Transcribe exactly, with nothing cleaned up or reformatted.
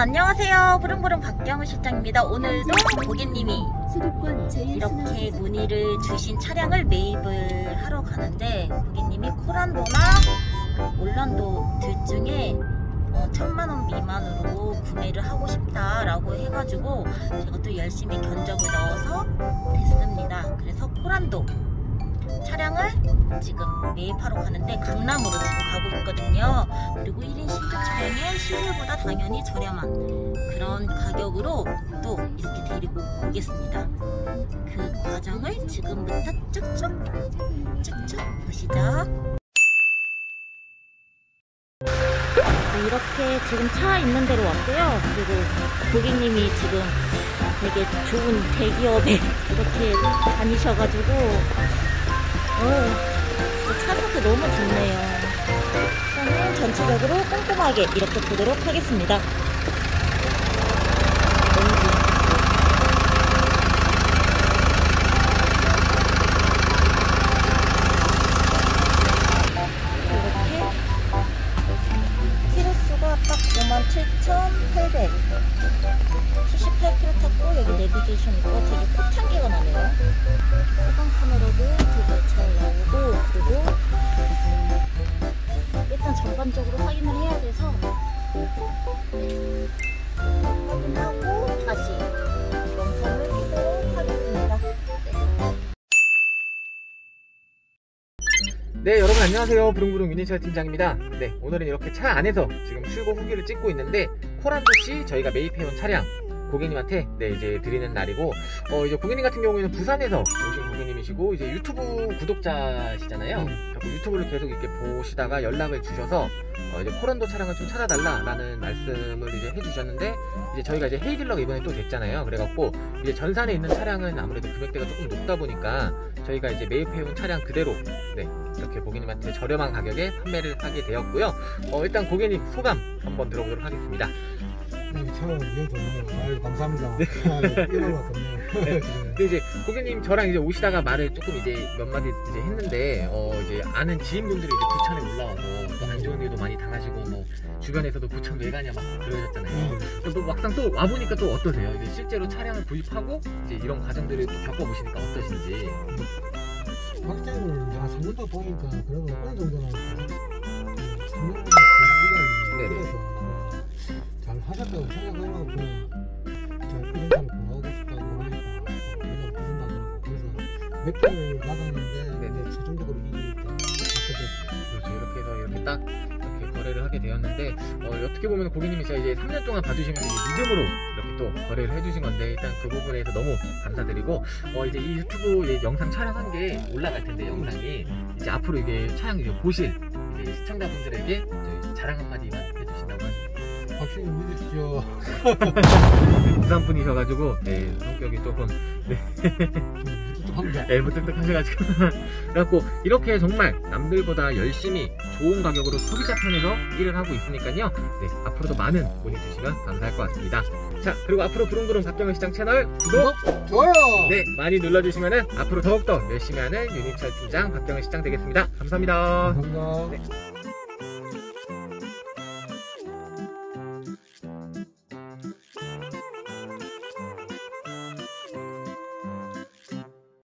안녕하세요. 부릉부릉 박경우 실장입니다. 오늘도 고객님이 이렇게 문의를 주신 차량을 매입을 하러 가는데, 고객님이 코란도나 올란도 둘 중에 어, 천만 원 미만으로 구매를 하고 싶다라고 해가지고 제가 또 열심히 견적을 넣어서 됐습니다. 그래서 코란도 차량을 지금 매입하러 가는데 강남으로 지금 가고 있거든요. 그리고 일 인 신축 차량의 시세보다 당연히 저렴한 그런 가격으로 또 이렇게 데리고 오겠습니다. 그 과정을 지금부터 쭉쭉 쭉쭉 보시죠. 이렇게 지금 차 있는 데로 왔고요. 그리고 고객님이 지금 되게 좋은 대기업에 이렇게 다니셔가지고 어, 차 상태 너무 좋네요. 일단은 전체적으로 꼼꼼하게 이렇게 보도록 하겠습니다. 오만 칠천팔백 칠십팔 킬로미터 탔고, 여기 내비게이션 있고 되게 꽃향기가 나네요. 후방 카메라도 되게 잘 나오고, 그리고 일단 전반적으로 확인을 해야 돼서 확인하고 다시 영상을 켜도록 하겠습니다. 네, 여러분 안녕하세요. 부릉부릉 유니철 팀장입니다. 네, 오늘은 이렇게 차 안에서 지금 출고 후기를 찍고 있는데, 코란도시 저희가 매입해온 차량 고객님한테 네 이제 드리는 날이고, 어 이제 고객님 같은 경우에는 부산에서 오신 고객님이시고 이제 유튜브 구독자시잖아요. 음. 유튜브를 계속 이렇게 보시다가 연락을 주셔서 어 이제 코란도 차량을 좀 찾아달라라는 말씀을 이제 해주셨는데, 이제 저희가 이제 헤이딜러가 이번에 또 됐잖아요. 그래갖고 이제 전산에 있는 차량은 아무래도 금액대가 조금 높다 보니까 저희가 이제 매입해온 차량 그대로 네 이렇게 고객님한테 저렴한 가격에 판매를 하게 되었고요. 어 일단 고객님 소감 한번 들어보도록 하겠습니다. 네, 차가 너무 좋네요. 아유, 감사합니다. 네. 아, 일하러 왔거든요. 네. 근데 이제 고객님 저랑 이제 오시다가 말을 조금 이제 몇 마디 이제 했는데, 어 이제 아는 지인분들이 이제 부천에 올라와서 또 안 좋은 일도 많이 당하시고, 뭐 주변에서도 부천 왜 가냐 막 그러셨잖아요. 음. 또 막상 또 와보니까 또 어떠세요? 이제 실제로 차량을 구입하고 이제 이런 과정들을 또 겪어보시니까 어떠신지. 확장을 이제 한 삼 년 더 보니까 그래도 어느 정도는 삼 년 네네. 잘 하셨다고 생각하고, 그냥 잘 이런 차를 구하고 싶다고 하니까 그냥 부른다 그러고, 그래서 몇 개를 받았는데 네네. 최종적으로 이게 그렇죠. 이렇게 해서 이렇게 딱 이렇게 거래를 하게 되었는데, 어, 어떻게 보면 고객님이 제가 이제 삼 년 동안 봐주시면서 믿음으로 이렇게 또 거래를 해주신 건데, 일단 그 부분에서 너무 감사드리고, 어, 이제 이 유튜브 이제 영상 촬영한 게 올라갈 텐데, 영상이 이제 앞으로 이게 차량 이제 보실 이제 시청자분들에게 저희 자랑 한마디만 해주신다고 하십니다. 확실히 믿으십시오. 부산 분이셔가지고 네, 성격이 조금 네. 무뚝뚝합니다. 네, 무뚝뚝하셔가지고 그래갖고 이렇게 정말 남들보다 열심히 좋은 가격으로 소비자 편에서 일을 하고 있으니까요. 네, 앞으로도 많은 문의 주시면 감사할 것 같습니다. 자, 그리고 앞으로 부릉부릉 박경우 시장 채널 구독, 좋아요. 네, 많이 눌러주시면은 앞으로 더욱더 열심히 하는 유니철 팀장 박경우 시장 되겠습니다. 감사합니다. 감사합니다. 네.